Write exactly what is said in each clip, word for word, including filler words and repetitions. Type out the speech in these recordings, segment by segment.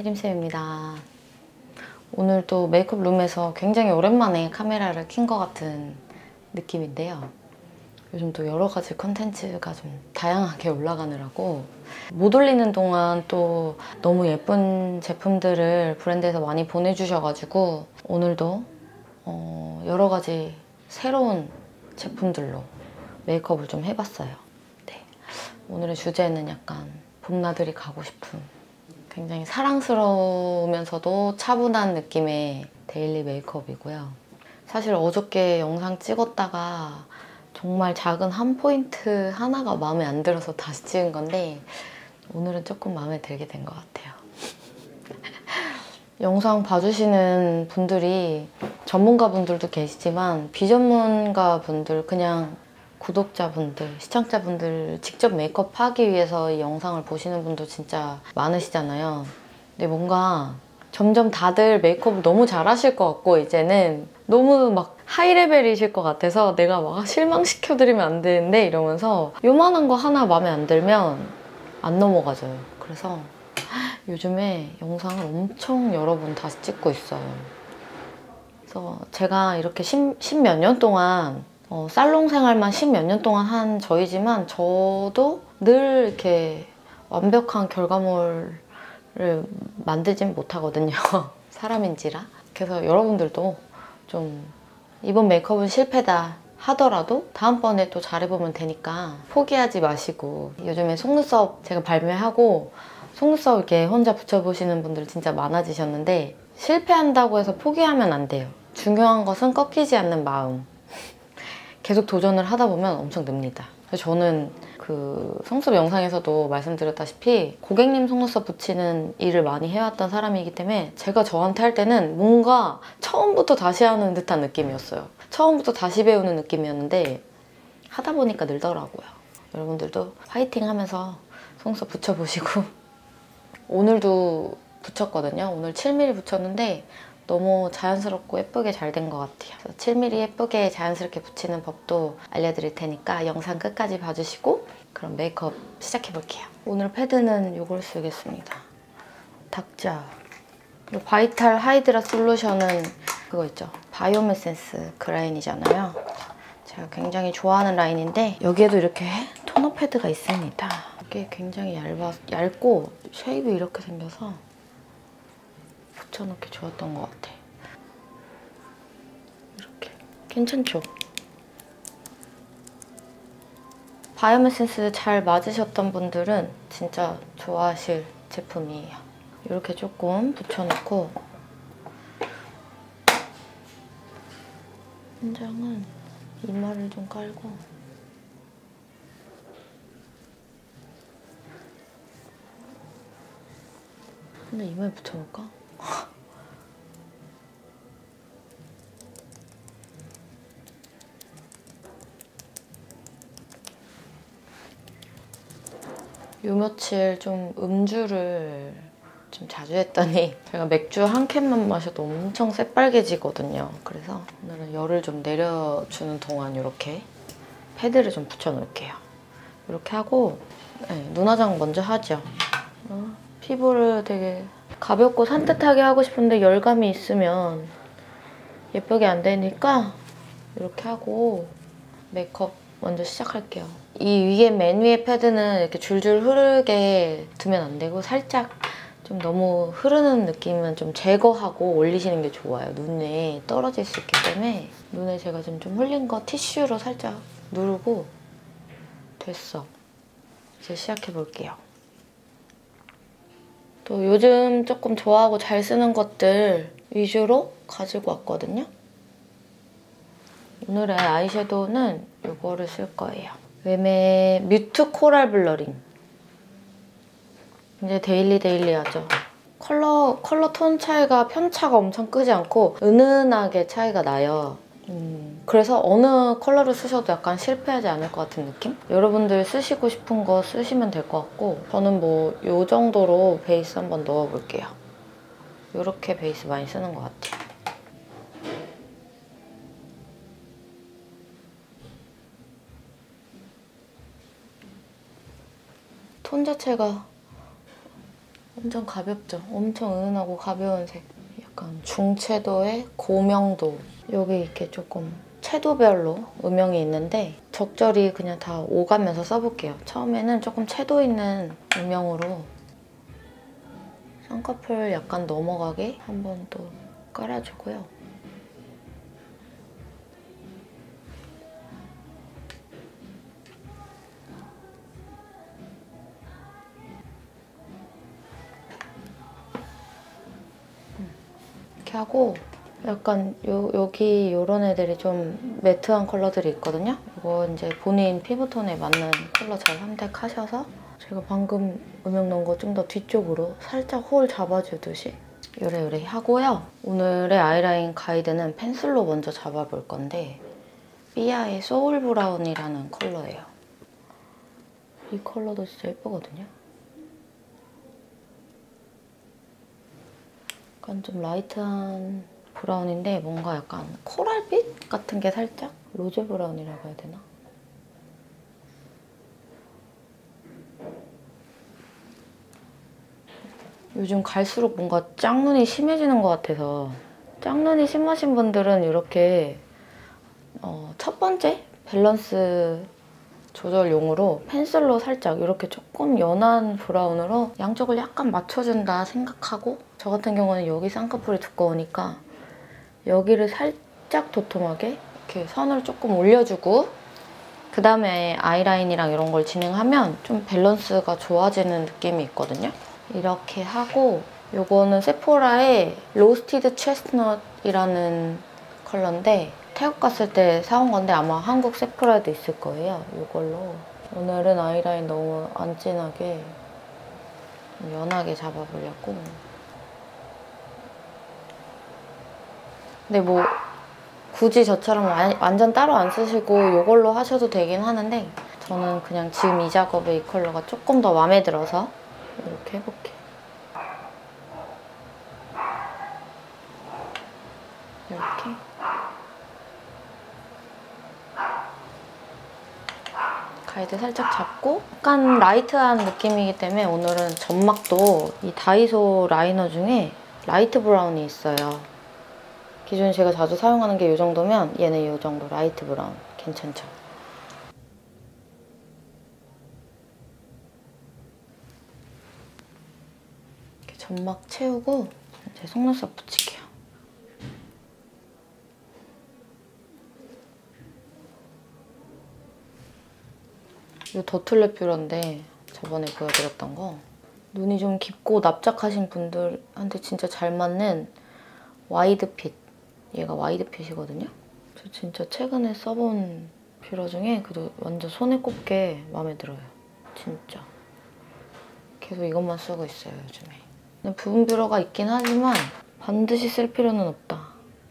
혜림쌤입니다. 오늘도 메이크업 룸에서 굉장히 오랜만에 카메라를 킨 것 같은 느낌인데요. 요즘 또 여러 가지 컨텐츠가 좀 다양하게 올라가느라고 못 올리는 동안 또 너무 예쁜 제품들을 브랜드에서 많이 보내주셔가지고 오늘도 어 여러 가지 새로운 제품들로 메이크업을 좀 해봤어요. 네. 오늘의 주제는 약간 봄나들이 가고 싶은 굉장히 사랑스러우면서도 차분한 느낌의 데일리 메이크업이고요. 사실 어저께 영상 찍었다가 정말 작은 한 포인트 하나가 마음에 안 들어서 다시 찍은 건데 오늘은 조금 마음에 들게 된 것 같아요. 영상 봐주시는 분들이 전문가분들도 계시지만 비전문가분들, 그냥 구독자분들, 시청자분들 직접 메이크업 하기 위해서 이 영상을 보시는 분도 진짜 많으시잖아요. 근데 뭔가 점점 다들 메이크업을 너무 잘하실 것 같고 이제는 너무 막 하이레벨이실 것 같아서 내가 막 실망시켜드리면 안 되는데 이러면서 요만한 거 하나 마음에 안 들면 안 넘어가져요. 그래서 요즘에 영상을 엄청 여러 번 다시 찍고 있어요. 그래서 제가 이렇게 십몇 년 동안 어, 살롱 생활만 십몇 년 동안 한 저이지만 저도 늘 이렇게 완벽한 결과물을 만들진 못하거든요. 사람인지라. 그래서 여러분들도 좀 이번 메이크업은 실패다 하더라도 다음번에 또 잘해보면 되니까 포기하지 마시고, 요즘에 속눈썹 제가 발매하고 속눈썹 이렇게 혼자 붙여보시는 분들 진짜 많아지셨는데 실패한다고 해서 포기하면 안 돼요. 중요한 것은 꺾이지 않는 마음. 계속 도전을 하다 보면 엄청 늡니다. 그래서 저는 그 속눈썹 영상에서도 말씀드렸다시피 고객님 속눈썹 붙이는 일을 많이 해왔던 사람이기 때문에 제가 저한테 할 때는 뭔가 처음부터 다시 하는 듯한 느낌이었어요. 처음부터 다시 배우는 느낌이었는데 하다 보니까 늘더라고요. 여러분들도 파이팅 하면서 속눈썹 붙여보시고 오늘도 붙였거든요. 오늘 칠 밀리미터 붙였는데 너무 자연스럽고 예쁘게 잘 된 것 같아요. 그래서 칠 밀리미터 예쁘게 자연스럽게 붙이는 법도 알려드릴 테니까 영상 끝까지 봐주시고 그럼 메이크업 시작해볼게요. 오늘 패드는 이걸 쓰겠습니다. 닥자. 그리고 바이탈 하이드라 솔루션은 그거 있죠. 바이오메센스 그 라인이잖아요. 제가 굉장히 좋아하는 라인인데 여기에도 이렇게 토너 패드가 있습니다. 이게 굉장히 얇아, 얇고 쉐입이 이렇게 생겨서 붙여놓기 좋았던 것 같아. 이렇게. 괜찮죠? 바이오메센스 잘 맞으셨던 분들은 진짜 좋아하실 제품이에요. 이렇게 조금 붙여놓고 한 장은 이마를 좀 깔고 근데 이마에 붙여볼까? 요 며칠 좀 음주를 좀 자주 했더니 제가 맥주 한 캔만 마셔도 엄청 새빨개지거든요. 그래서 오늘은 열을 좀 내려주는 동안 이렇게 패드를 좀 붙여놓을게요. 이렇게 하고 네, 눈화장 먼저 하죠. 어, 피부를 되게 가볍고 산뜻하게 하고 싶은데 열감이 있으면 예쁘게 안 되니까 이렇게 하고 메이크업 먼저 시작할게요. 이 위에 맨 위에 패드는 이렇게 줄줄 흐르게 두면 안 되고 살짝 좀 너무 흐르는 느낌은 좀 제거하고 올리시는 게 좋아요. 눈에 떨어질 수 있기 때문에 눈에 제가 지금 좀 흘린 거 티슈로 살짝 누르고 됐어. 이제 시작해볼게요. 또 요즘 조금 좋아하고 잘 쓰는 것들 위주로 가지고 왔거든요. 오늘의 아이섀도우는 이거를 쓸 거예요. 웸의 뮤트 코랄 블러링. 이제 데일리 데일리하죠. 컬러, 컬러 톤 차이가 편차가 엄청 크지 않고 은은하게 차이가 나요. 음, 그래서 어느 컬러를 쓰셔도 약간 실패하지 않을 것 같은 느낌? 여러분들 쓰시고 싶은 거 쓰시면 될 것 같고 저는 뭐 이 정도로 베이스 한번 넣어볼게요. 이렇게 베이스 많이 쓰는 것 같아요. 톤 자체가 엄청 가볍죠? 엄청 은은하고 가벼운 색. 약간 중채도에 고명도. 여기 이렇게 조금 채도별로 음영이 있는데 적절히 그냥 다 오가면서 써볼게요. 처음에는 조금 채도 있는 음영으로 쌍꺼풀 약간 넘어가게 한 번 또 깔아주고요. 이렇게 하고 약간 요, 여기 이런 애들이 좀 매트한 컬러들이 있거든요. 이거 이제 본인 피부톤에 맞는 컬러 잘 선택하셔서 제가 방금 음영 넣은 거 좀 더 뒤쪽으로 살짝 홀 잡아주듯이 요래요래 하고요. 오늘의 아이라인 가이드는 펜슬로 먼저 잡아볼 건데 삐아의 소울 브라운이라는 컬러예요. 이 컬러도 진짜 예쁘거든요. 약간 좀 라이트한 브라운인데 뭔가 약간 코랄빛 같은 게 살짝? 로즈 브라운이라고 해야 되나? 요즘 갈수록 뭔가 짝눈이 심해지는 것 같아서 짝눈이 심하신 분들은 이렇게 어, 첫 번째 밸런스 조절용으로 펜슬로 살짝 이렇게 조금 연한 브라운으로 양쪽을 약간 맞춰준다 생각하고 저 같은 경우는 여기 쌍꺼풀이 두꺼우니까 여기를 살짝 도톰하게 이렇게 선을 조금 올려주고 그 다음에 아이라인이랑 이런 걸 진행하면 좀 밸런스가 좋아지는 느낌이 있거든요. 이렇게 하고 요거는 세포라의 로스티드 체스트넛이라는 컬러인데 태국 갔을 때 사온 건데 아마 한국 세포라에도 있을 거예요. 이걸로 오늘은 아이라인 너무 안 진하게 연하게 잡아보려고. 근데 뭐 굳이 저처럼 완전 따로 안 쓰시고 이걸로 하셔도 되긴 하는데 저는 그냥 지금 이 작업에 이 컬러가 조금 더 마음에 들어서 이렇게 해볼게요. 이렇게. 가이드 살짝 잡고 약간 라이트한 느낌이기 때문에 오늘은 점막도 이 다이소 라이너 중에 라이트 브라운이 있어요. 기존에 제가 자주 사용하는 게 이 정도면 얘는 이 정도 라이트 브라운. 괜찮죠? 이렇게 점막 채우고 이제 속눈썹 붙일게요. 이 더툴랩 뷰러인데 저번에 보여드렸던 거 눈이 좀 깊고 납작하신 분들한테 진짜 잘 맞는 와이드핏. 얘가 와이드핏이거든요. 저 진짜 최근에 써본 뷰러 중에 그래도 완전 손에 꼽게 마음에 들어요. 진짜. 계속 이것만 쓰고 있어요, 요즘에. 그냥 부분 뷰러가 있긴 하지만 반드시 쓸 필요는 없다.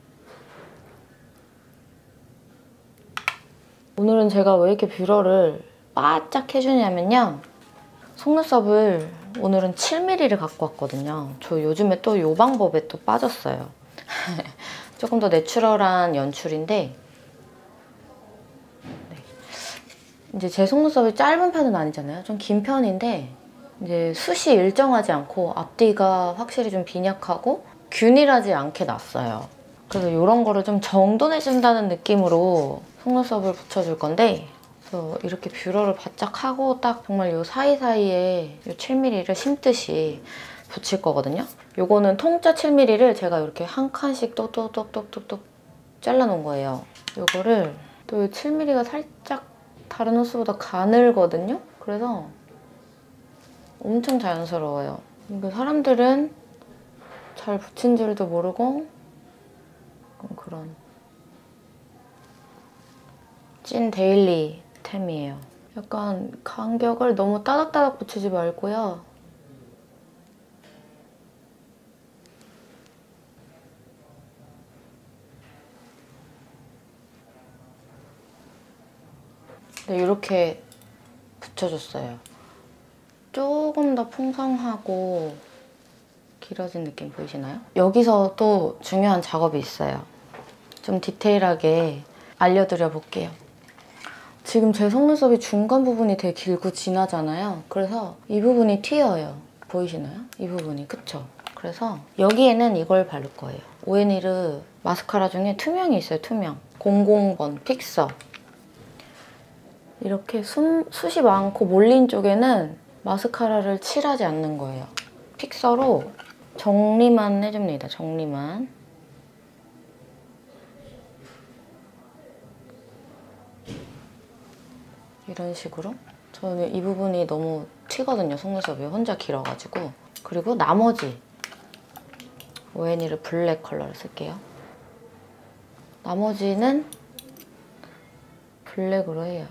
오늘은 제가 왜 이렇게 뷰러를 바짝 해주냐면요. 속눈썹을 오늘은 칠 밀리미터를 갖고 왔거든요. 저 요즘에 또 이 방법에 또 빠졌어요. 조금 더 내추럴한 연출인데 네. 이제 제 속눈썹이 짧은 편은 아니잖아요. 좀 긴 편인데 이제 숱이 일정하지 않고 앞뒤가 확실히 좀 빈약하고 균일하지 않게 났어요. 그래서 이런 거를 좀 정돈해준다는 느낌으로 속눈썹을 붙여줄 건데 그래서 이렇게 뷰러를 바짝 하고 딱 정말 이 사이사이에 이 칠 밀리미터를 심듯이 붙일 거거든요. 요거는 통짜 칠 밀리미터를 제가 이렇게 한 칸씩 똑똑똑똑똑똑 잘라놓은 거예요. 요거를 또 이 칠 밀리미터가 살짝 다른 호수보다 가늘거든요. 그래서 엄청 자연스러워요. 이거 사람들은 잘 붙인 줄도 모르고 그런 찐 데일리 템이에요. 약간 간격을 너무 따닥따닥 붙이지 말고요. 네, 이렇게 붙여줬어요. 조금 더 풍성하고 길어진 느낌 보이시나요? 여기서 또 중요한 작업이 있어요. 좀 디테일하게 알려드려 볼게요. 지금 제 속눈썹이 중간 부분이 되게 길고 진하잖아요. 그래서 이 부분이 튀어요. 보이시나요? 이 부분이, 그쵸? 그래서 여기에는 이걸 바를 거예요. 오에니르 마스카라 중에 투명이 있어요, 투명. 공공 번 픽서. 이렇게 수, 숱이 많고 몰린 쪽에는 마스카라를 칠하지 않는 거예요. 픽서로 정리만 해줍니다, 정리만. 이런 식으로. 저는 이 부분이 너무 튀거든요, 속눈썹이 혼자 길어가지고. 그리고 나머지 오에니르 블랙 컬러를 쓸게요. 나머지는 블랙으로 해요.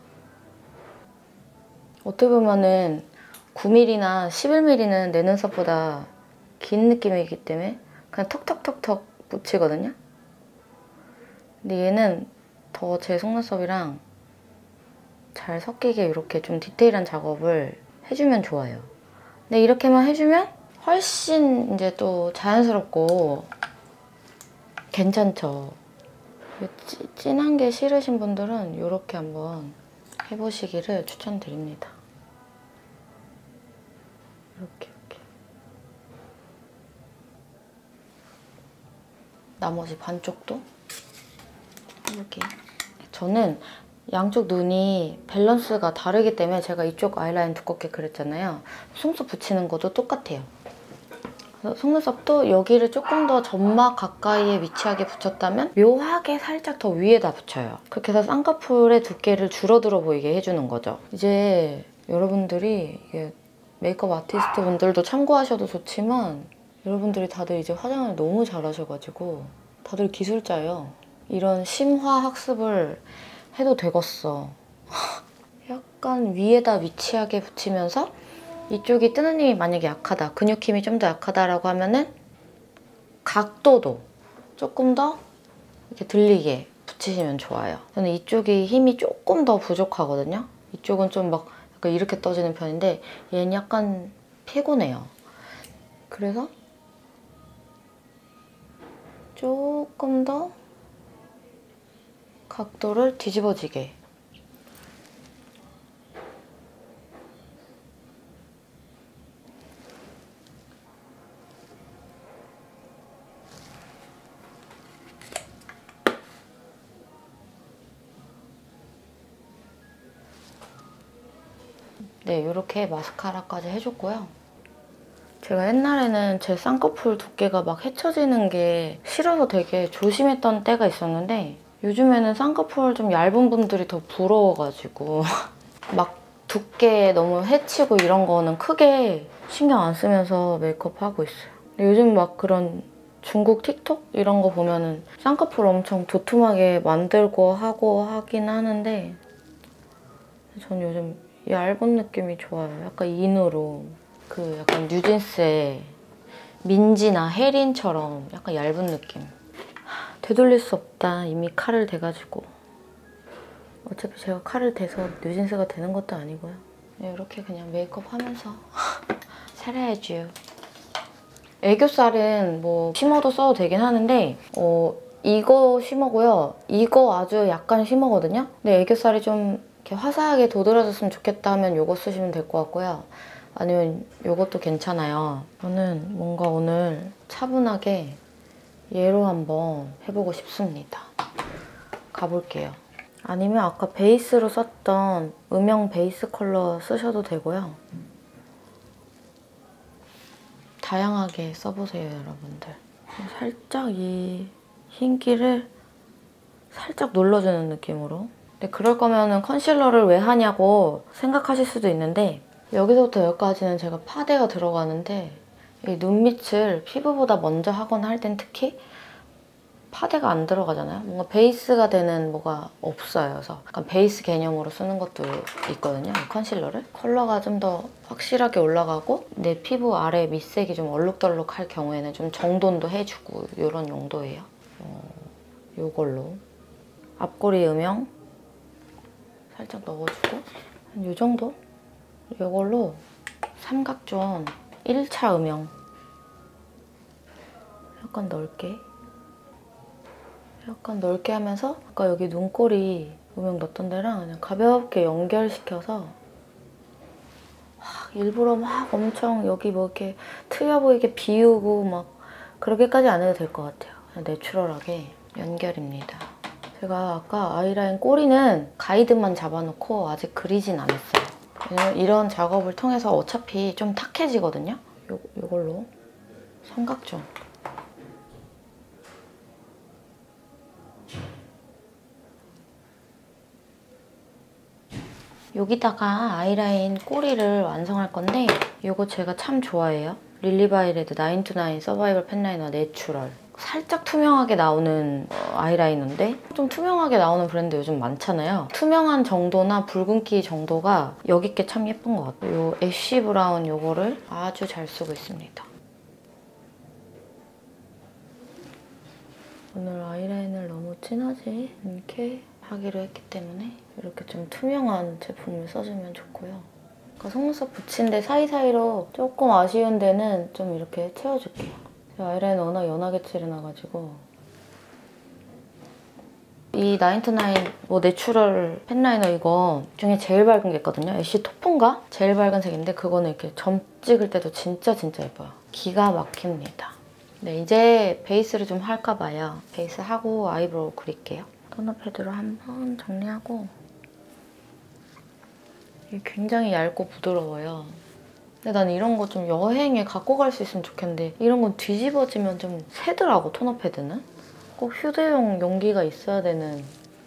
어떻게 보면은 구 밀리미터나 십일 밀리미터는 내 눈썹보다 긴 느낌이기 때문에 그냥 턱턱턱턱 묻히거든요. 근데 얘는 더 제 속눈썹이랑 잘 섞이게 이렇게 좀 디테일한 작업을 해주면 좋아요. 근데 이렇게만 해주면 훨씬 이제 또 자연스럽고 괜찮죠. 찌, 진한 게 싫으신 분들은 이렇게 한번 해보시기를 추천드립니다. 이렇게 이렇게. 나머지 반쪽도 이렇게. 저는 양쪽 눈이 밸런스가 다르기 때문에 제가 이쪽 아이라인 두껍게 그렸잖아요. 속눈썹 붙이는 것도 똑같아요. 그래서 속눈썹도 여기를 조금 더 점막 가까이에 위치하게 붙였다면 묘하게 살짝 더 위에다 붙여요. 그렇게 해서 쌍꺼풀의 두께를 줄어들어 보이게 해주는 거죠. 이제 여러분들이 이게 메이크업 아티스트 분들도 참고하셔도 좋지만 여러분들이 다들 이제 화장을 너무 잘하셔가지고 다들 기술자예요. 이런 심화 학습을 해도 되겠어. 약간 위에다 위치하게 붙이면서 이쪽이 뜨는 힘이 만약에 약하다, 근육 힘이 좀 더 약하다라고 하면은 각도도 조금 더 이렇게 들리게 붙이시면 좋아요. 저는 이쪽이 힘이 조금 더 부족하거든요. 이쪽은 좀 막 약간 이렇게 떠지는 편인데 얘는 약간 피곤해요. 그래서 조금 더 각도를 뒤집어지게. 네, 이렇게 마스카라까지 해줬고요. 제가 옛날에는 제 쌍꺼풀 두께가 막 헤쳐지는 게 싫어서 되게 조심했던 때가 있었는데 요즘에는 쌍꺼풀 좀 얇은 분들이 더 부러워가지고 막 두께 너무 헤치고 이런 거는 크게 신경 안 쓰면서 메이크업 하고 있어요. 근데 요즘 막 그런 중국 틱톡 이런 거 보면은 쌍꺼풀 엄청 도톰하게 만들고 하고 하긴 하는데 전 요즘 얇은 느낌이 좋아요. 약간 인으로 그 약간 뉴진스의 민지나 혜린처럼 약간 얇은 느낌. 되돌릴 수 없다. 이미 칼을 대가지고. 어차피 제가 칼을 대서 뉴진스가 되는 것도 아니고요. 이렇게 그냥 메이크업 하면서 살아야죠. 애교살은 뭐 쉬머도 써도 되긴 하는데 어 이거 쉬머고요. 이거 아주 약간 쉬머거든요. 근데 애교살이 좀 이렇게 화사하게 도드라졌으면 좋겠다 하면 이거 쓰시면 될 것 같고요. 아니면 이것도 괜찮아요. 저는 뭔가 오늘 차분하게 얘로 한번 해보고 싶습니다. 가볼게요. 아니면 아까 베이스로 썼던 음영 베이스 컬러 쓰셔도 되고요. 다양하게 써보세요, 여러분들. 살짝 이 흰기를 살짝 눌러주는 느낌으로. 근데 그럴 거면 컨실러를 왜 하냐고 생각하실 수도 있는데 여기서부터 여기까지는 제가 파데가 들어가는데 이 눈밑을 피부보다 먼저 하거나 할 땐 특히 파데가 안 들어가잖아요. 뭔가 베이스가 되는 뭐가 없어요. 그래서 약간 베이스 개념으로 쓰는 것도 있거든요, 이 컨실러를. 컬러가 좀 더 확실하게 올라가고 내 피부 아래 밑색이 좀 얼룩덜룩할 경우에는 좀 정돈도 해주고 이런 용도예요. 어, 이걸로 앞꼬리 음영 살짝 넣어주고 한 이 정도? 이걸로 삼각존 일 차 음영 약간 넓게 약간 넓게 하면서 아까 여기 눈꼬리 음영 넣었던 데랑 그냥 가볍게 연결시켜서 일부러 막 엄청 여기 뭐 이렇게 트여 보이게 비우고 막 그렇게까지 안 해도 될 것 같아요. 그냥 내추럴하게 연결입니다. 제가 아까 아이라인 꼬리는 가이드만 잡아놓고 아직 그리진 않았어요. 왜냐면 이런 작업을 통해서 어차피 좀 탁해지거든요. 요, 요걸로 삼각존. 여기다가 아이라인 꼬리를 완성할 건데 이거 제가 참 좋아해요. 릴리바이레드 나인투나인 서바이벌 펜라이너 내추럴. 살짝 투명하게 나오는 아이라이너인데 좀 투명하게 나오는 브랜드 요즘 많잖아요. 투명한 정도나 붉은기 정도가 여기 게 참 예쁜 것 같아요. 이 애쉬 브라운 요거를 아주 잘 쓰고 있습니다. 오늘 아이라인을 너무 진하지 않게 하기로 했기 때문에 이렇게 좀 투명한 제품을 써주면 좋고요. 그러니까 속눈썹 붙인 데 사이사이로 조금 아쉬운 데는 좀 이렇게 채워줄게요. 제가 아이라인 워낙 연하게 칠해놔가지고 이 나인투나인 뭐 내추럴 펜라이너 이거 중에 제일 밝은 게 있거든요. 애쉬 토프인가? 제일 밝은 색인데 그거는 이렇게 점 찍을 때도 진짜 진짜 예뻐요. 기가 막힙니다. 네, 이제 베이스를 좀 할까 봐요. 베이스 하고 아이브로우 그릴게요. 토너 패드로 한번 정리하고 이게 굉장히 얇고 부드러워요. 근데 난 이런 거 좀 여행에 갖고 갈 수 있으면 좋겠는데 이런 건 뒤집어지면 좀 새더라고, 토너 패드는. 꼭 휴대용 용기가 있어야 되는.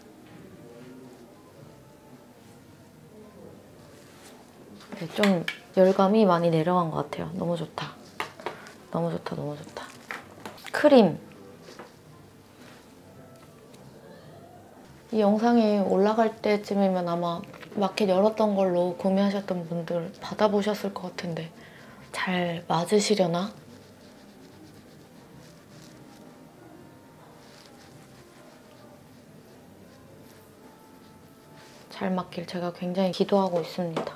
네, 좀 열감이 많이 내려간 것 같아요. 너무 좋다. 너무 좋다, 너무 좋다. 크림. 이 영상이 올라갈 때쯤이면 아마 마켓 열었던 걸로 구매하셨던 분들 받아보셨을 것 같은데 잘 맞으시려나? 잘 맞길 제가 굉장히 기도하고 있습니다.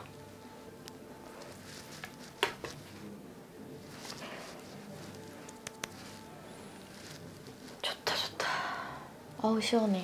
좋다 좋다. 어우 시원해.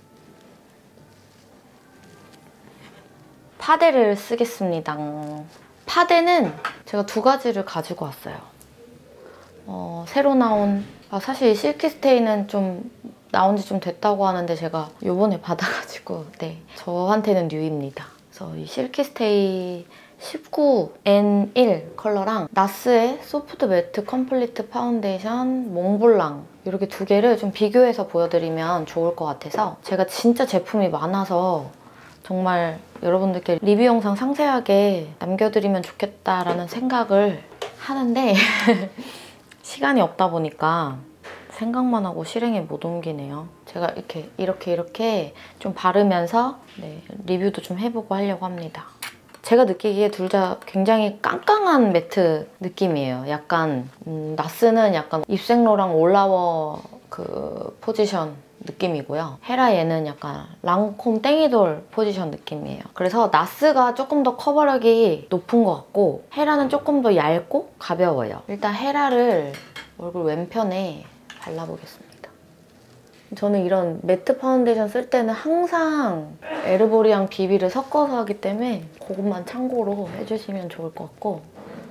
파데를 쓰겠습니다. 파데는 제가 두 가지를 가지고 왔어요. 어, 새로 나온, 아, 사실 실키스테이는 좀 나온 지 좀 됐다고 하는데 제가 요번에 받아가지고 네, 저한테는 뉴입니다. 그래서 이 실키스테이 십구 엔 일 컬러랑 나스의 소프트 매트 컴플리트 파운데이션 몽블랑 이렇게 두 개를 좀 비교해서 보여드리면 좋을 것 같아서 제가 진짜 제품이 많아서 정말 여러분들께 리뷰 영상 상세하게 남겨드리면 좋겠다라는 생각을 하는데 시간이 없다 보니까 생각만 하고 실행에 못 옮기네요. 제가 이렇게 이렇게 이렇게 좀 바르면서 네, 리뷰도 좀 해보고 하려고 합니다. 제가 느끼기에 둘 다 굉장히 깡깡한 매트 느낌이에요. 약간 음, 나스는 약간 입생로랑 올라워 그 포지션 느낌이고요. 헤라 얘는 약간 랑콤 땡이돌 포지션 느낌이에요. 그래서 나스가 조금 더 커버력이 높은 것 같고 헤라는 조금 더 얇고 가벼워요. 일단 헤라를 얼굴 왼편에 발라보겠습니다. 저는 이런 매트 파운데이션 쓸 때는 항상 에르보리랑 비비를 섞어서 하기 때문에 그것만 참고로 해주시면 좋을 것 같고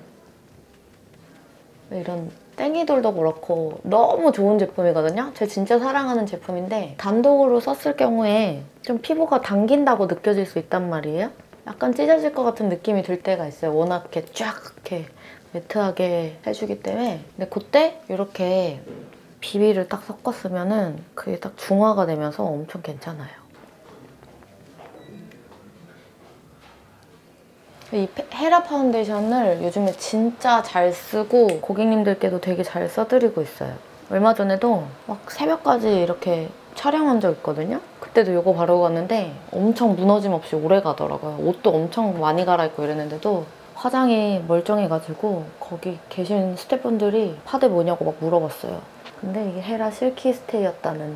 이런 땡이돌도 그렇고 너무 좋은 제품이거든요. 제가 진짜 사랑하는 제품인데 단독으로 썼을 경우에 좀 피부가 당긴다고 느껴질 수 있단 말이에요. 약간 찢어질 것 같은 느낌이 들 때가 있어요. 워낙 이렇게 쫙 이렇게 매트하게 해주기 때문에. 근데 그때 이렇게 비비를 딱 섞었으면은 그게 딱 중화가 되면서 엄청 괜찮아요. 이 헤라 파운데이션을 요즘에 진짜 잘 쓰고 고객님들께도 되게 잘 써드리고 있어요. 얼마 전에도 막 새벽까지 이렇게 촬영한 적 있거든요? 그때도 이거 바르고 갔는데 엄청 무너짐 없이 오래 가더라고요. 옷도 엄청 많이 갈아입고 이랬는데도 화장이 멀쩡해가지고 거기 계신 스태프분들이 파데 뭐냐고 막 물어봤어요. 근데 이게 헤라 실키 스테이였다는.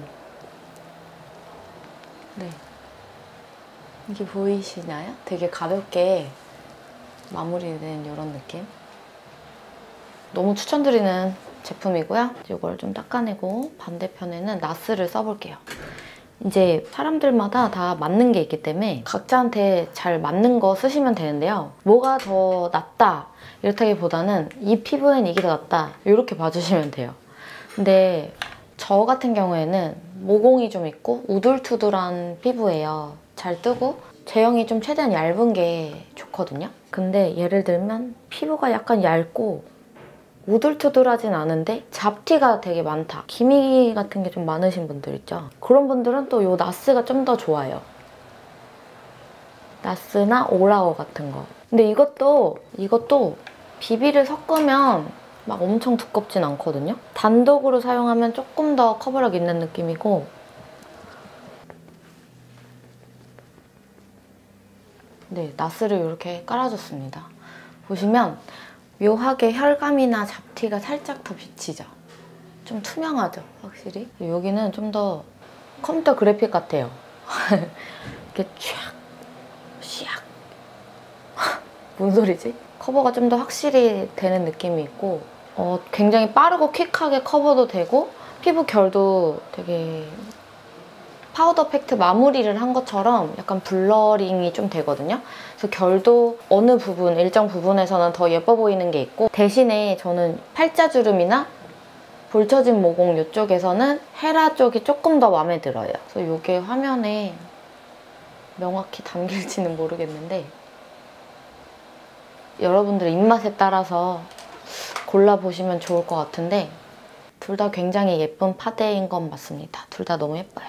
네. 이게 보이시나요? 되게 가볍게 마무리된 이런 느낌. 너무 추천드리는 제품이고요. 이걸 좀 닦아내고 반대편에는 나스를 써볼게요. 이제 사람들마다 다 맞는 게 있기 때문에 각자한테 잘 맞는 거 쓰시면 되는데요. 뭐가 더 낫다 이렇다기보다는 이 피부엔 이게 더 낫다 이렇게 봐주시면 돼요. 근데 저 같은 경우에는 모공이 좀 있고 우둘투둘한 피부예요. 잘 뜨고 제형이 좀 최대한 얇은 게 좋거든요. 근데 예를 들면 피부가 약간 얇고 우둘투둘하진 않은데 잡티가 되게 많다. 기미 같은 게 좀 많으신 분들 있죠. 그런 분들은 또 이 나스가 좀 더 좋아요. 나스나 오라오 같은 거. 근데 이것도 이것도 비비를 섞으면 막 엄청 두껍진 않거든요. 단독으로 사용하면 조금 더 커버력 있는 느낌이고 네, 나스를 이렇게 깔아줬습니다. 보시면 묘하게 혈감이나 잡티가 살짝 더 비치죠. 좀 투명하죠, 확실히. 여기는 좀 더 컴퓨터 그래픽 같아요. 이렇게 쫙, 샥. 뭔 소리지? 커버가 좀 더 확실히 되는 느낌이 있고 어, 굉장히 빠르고 퀵하게 커버도 되고 피부 결도 되게 파우더 팩트 마무리를 한 것처럼 약간 블러링이 좀 되거든요. 그래서 결도 어느 부분, 일정 부분에서는 더 예뻐 보이는 게 있고 대신에 저는 팔자주름이나 볼처진 모공 이쪽에서는 헤라 쪽이 조금 더 마음에 들어요. 그래서 이게 화면에 명확히 담길지는 모르겠는데 여러분들 입맛에 따라서 골라보시면 좋을 것 같은데 둘 다 굉장히 예쁜 파데인 건 맞습니다. 둘 다 너무 예뻐요.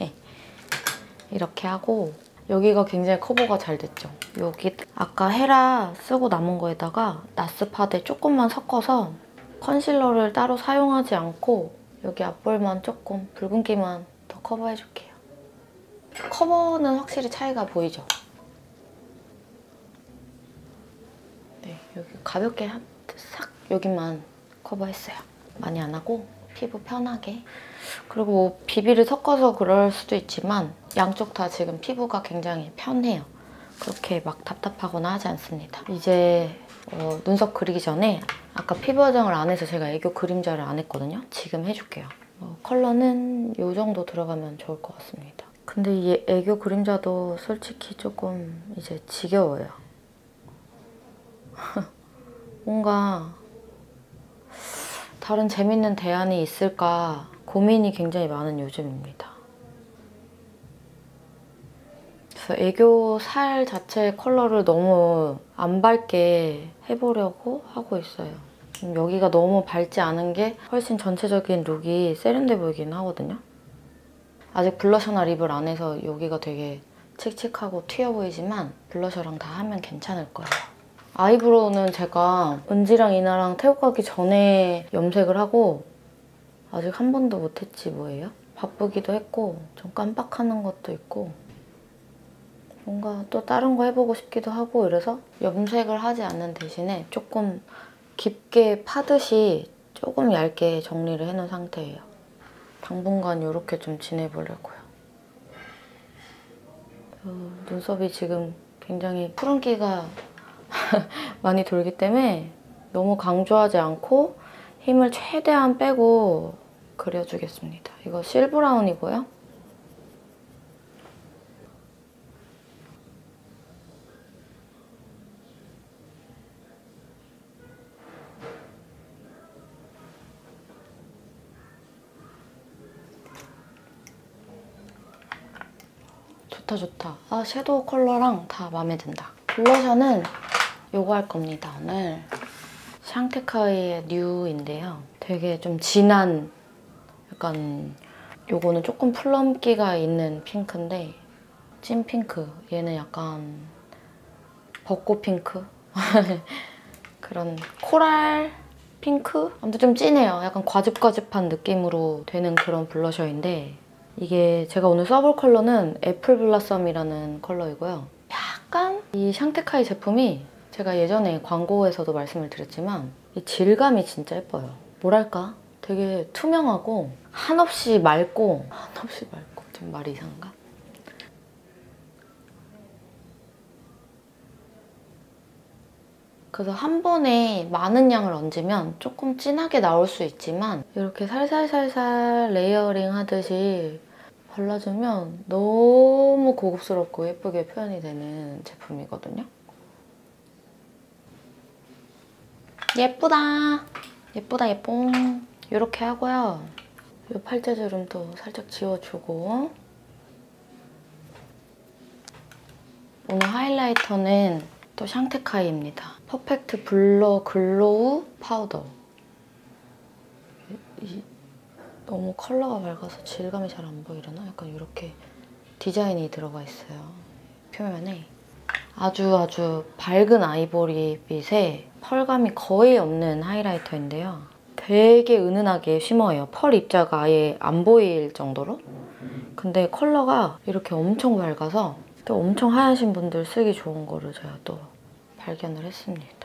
이렇게 하고 여기가 굉장히 커버가 잘 됐죠. 여기 아까 헤라 쓰고 남은 거에다가 나스 파데 조금만 섞어서 컨실러를 따로 사용하지 않고 여기 앞볼만 조금 붉은기만 더 커버해줄게요. 커버는 확실히 차이가 보이죠? 네, 여기 가볍게 싹 여기만 커버했어요. 많이 안 하고 피부 편하게. 그리고 뭐 비비를 섞어서 그럴 수도 있지만 양쪽 다 지금 피부가 굉장히 편해요. 그렇게 막 답답하거나 하지 않습니다. 이제 어, 눈썹 그리기 전에 아까 피부 화장을 안 해서 제가 애교 그림자를 안 했거든요. 지금 해줄게요. 어, 컬러는 이 정도 들어가면 좋을 것 같습니다. 근데 이 애교 그림자도 솔직히 조금 이제 지겨워요. 뭔가 다른 재밌는 대안이 있을까 고민이 굉장히 많은 요즘입니다. 그래서 애교 살 자체의 컬러를 너무 안 밝게 해보려고 하고 있어요. 여기가 너무 밝지 않은 게 훨씬 전체적인 룩이 세련돼 보이긴 하거든요. 아직 블러셔나 립을 안 해서 여기가 되게 칙칙하고 튀어 보이지만 블러셔랑 다 하면 괜찮을 거예요. 아이브로우는 제가 은지랑 이나랑 태국 가기 전에 염색을 하고 아직 한 번도 못했지 뭐예요? 바쁘기도 했고 좀 깜빡하는 것도 있고 뭔가 또 다른 거 해보고 싶기도 하고 이래서 염색을 하지 않는 대신에 조금 깊게 파듯이 조금 얇게 정리를 해놓은 상태예요. 당분간 이렇게 좀 지내보려고요. 어, 눈썹이 지금 굉장히 푸른기가 많이 돌기 때문에 너무 강조하지 않고 힘을 최대한 빼고 그려주겠습니다. 이거 실브라운이고요. 좋다 좋다. 아, 섀도우 컬러랑 다 마음에 든다. 블러셔는 요거 할 겁니다, 오늘. 샹테카이의 뉴인데요. 되게 좀 진한 약간 요거는 조금 플럼기가 있는 핑크인데 찐 핑크. 얘는 약간 벚꽃 핑크? 그런 코랄 핑크? 아무튼 좀 진해요. 약간 과즙과즙한 느낌으로 되는 그런 블러셔인데 이게 제가 오늘 써볼 컬러는 애플 블라썸이라는 컬러이고요. 약간 이 샹테카이 제품이 제가 예전에 광고에서도 말씀을 드렸지만 이 질감이 진짜 예뻐요. 뭐랄까? 되게 투명하고 한없이 맑고 한없이 맑고 좀 말이 이상한가? 그래서 한 번에 많은 양을 얹으면 조금 진하게 나올 수 있지만 이렇게 살살살살 레이어링 하듯이 발라주면 너무 고급스럽고 예쁘게 표현이 되는 제품이거든요. 예쁘다! 예쁘다 예뽕! 이렇게 하고요. 이 팔자주름도 살짝 지워주고, 오늘 하이라이터는 또 샹테카이입니다. 퍼펙트 블러 글로우 파우더. 이, 너무 컬러가 밝아서 질감이 잘 안 보이려나? 약간 이렇게 디자인이 들어가 있어요. 표면에. 아주 아주 밝은 아이보리빛에 펄감이 거의 없는 하이라이터인데요. 되게 은은하게 쉬머예요. 펄 입자가 아예 안 보일 정도로. 근데 컬러가 이렇게 엄청 밝아서 또 엄청 하얀신 분들 쓰기 좋은 거를 제가 또 발견을 했습니다.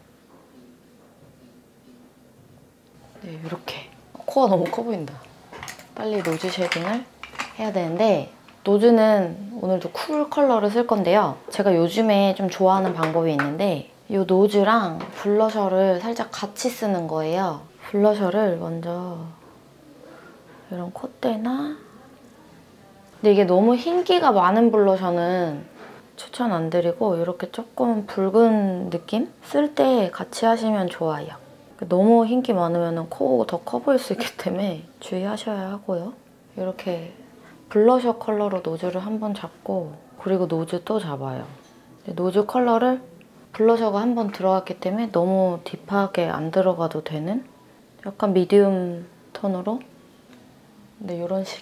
네, 이렇게. 코가 너무 커 보인다. 빨리 노즈 쉐딩을 해야 되는데, 노즈는 오늘도 쿨 컬러를 쓸 건데요. 제가 요즘에 좀 좋아하는 방법이 있는데, 이 노즈랑 블러셔를 살짝 같이 쓰는 거예요. 블러셔를 먼저 이런 콧대나, 근데 이게 너무 흰기가 많은 블러셔는 추천 안 드리고 이렇게 조금 붉은 느낌? 쓸 때 같이 하시면 좋아요. 너무 흰기 많으면 코 더 커 보일 수 있기 때문에 주의하셔야 하고요. 이렇게 블러셔 컬러로 노즈를 한번 잡고, 그리고 노즈 또 잡아요. 노즈 컬러를 블러셔가 한번 들어갔기 때문에 너무 딥하게 안 들어가도 되는 약간 미디움 톤으로, 근데 이런 식.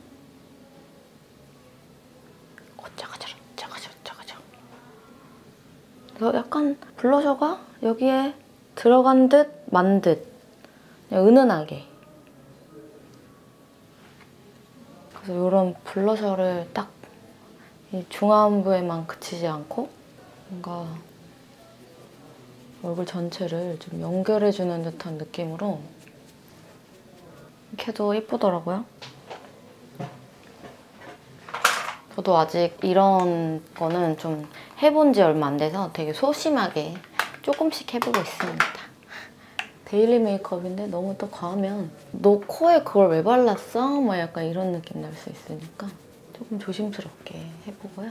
어, 짜가자라, 짜가자라, 짜가자라. 그래서 약간 블러셔가 여기에 들어간 듯 만 듯, 그냥 은은하게. 그래서 이런 블러셔를 딱 이 중안부에만 그치지 않고 뭔가 얼굴 전체를 좀 연결해주는 듯한 느낌으로 이렇게 해도 예쁘더라고요. 저도 아직 이런 거는 좀 해본 지 얼마 안 돼서 되게 소심하게 조금씩 해보고 있습니다. 데일리 메이크업인데 너무 또 과하면 너 코에 그걸 왜 발랐어? 뭐 약간 이런 느낌 날 수 있으니까 조금 조심스럽게 해보고요.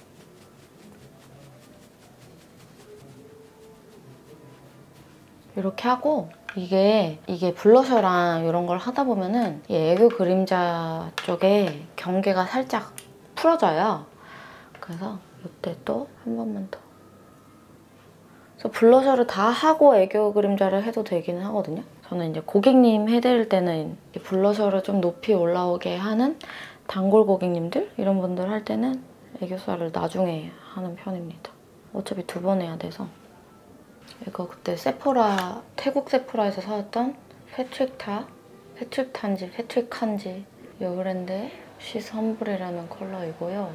이렇게 하고, 이게 이게 블러셔랑 이런 걸 하다 보면은 이 애교 그림자 쪽에 경계가 살짝 풀어져요. 그래서 이때 또 한 번만 더. 그래서 블러셔를 다 하고 애교 그림자를 해도 되기는 하거든요. 저는 이제 고객님 해드릴 때는 블러셔를 좀 높이 올라오게 하는 단골 고객님들 이런 분들 할 때는 애교살을 나중에 하는 편입니다. 어차피 두 번 해야 돼서. 이거 그때 세포라, 태국 세포라에서 사왔던 패트릭타, 패트릭탄지, 패트릭한지 이 브랜드의 시스 험블이라는 컬러이고요.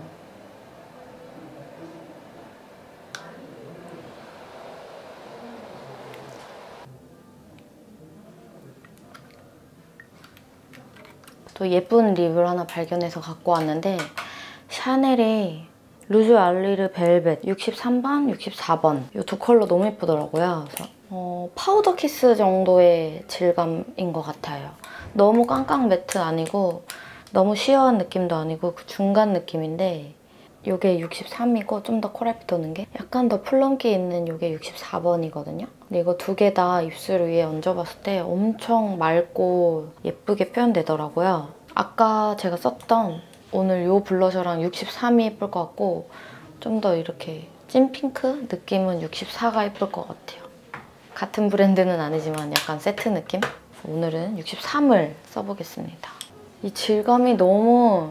또 예쁜 립을 하나 발견해서 갖고 왔는데, 샤넬의 루즈 알리르 벨벳 육십삼 번, 육십사 번 이 두 컬러 너무 예쁘더라고요. 그래서 어, 파우더 키스 정도의 질감인 것 같아요. 너무 깡깡 매트 아니고 너무 시어한 느낌도 아니고 그 중간 느낌인데, 이게 육십삼이고 좀 더 코랄빛 도는 게 약간 더 플럼기 있는 이게 육십사 번이거든요. 근데 이거 두 개 다 입술 위에 얹어봤을 때 엄청 맑고 예쁘게 표현되더라고요. 아까 제가 썼던 오늘 이 블러셔랑 육십삼이 예쁠 것 같고, 좀 더 이렇게 찐핑크 느낌은 육십사가 예쁠 것 같아요. 같은 브랜드는 아니지만 약간 세트 느낌? 오늘은 육십삼을 써보겠습니다. 이 질감이 너무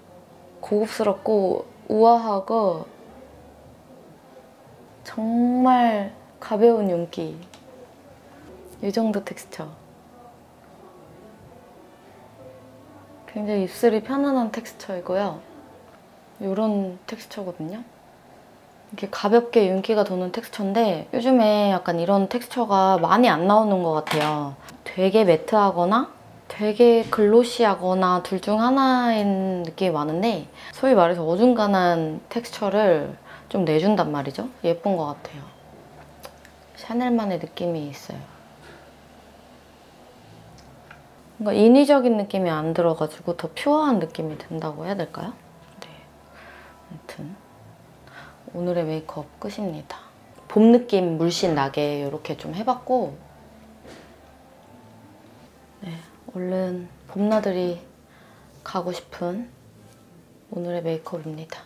고급스럽고 우아하고 정말 가벼운 윤기. 이 정도 텍스처. 굉장히 입술이 편안한 텍스처이고요. 이런 텍스처거든요. 이렇게 가볍게 윤기가 도는 텍스처인데 요즘에 약간 이런 텍스처가 많이 안 나오는 것 같아요. 되게 매트하거나 되게 글로시하거나 둘 중 하나인 느낌이 많은데, 소위 말해서 어중간한 텍스처를 좀 내준단 말이죠. 예쁜 것 같아요. 샤넬만의 느낌이 있어요. 뭔가 인위적인 느낌이 안 들어가지고 더 퓨어한 느낌이 든다고 해야 될까요? 네. 아무튼 오늘의 메이크업 끝입니다. 봄 느낌 물씬 나게 이렇게 좀 해봤고, 네, 얼른 봄나들이 가고 싶은 오늘의 메이크업입니다.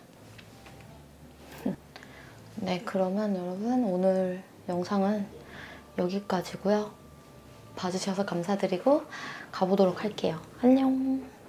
네, 그러면 여러분 오늘 영상은 여기까지고요. 봐주셔서 감사드리고 가보도록 할게요. 안녕.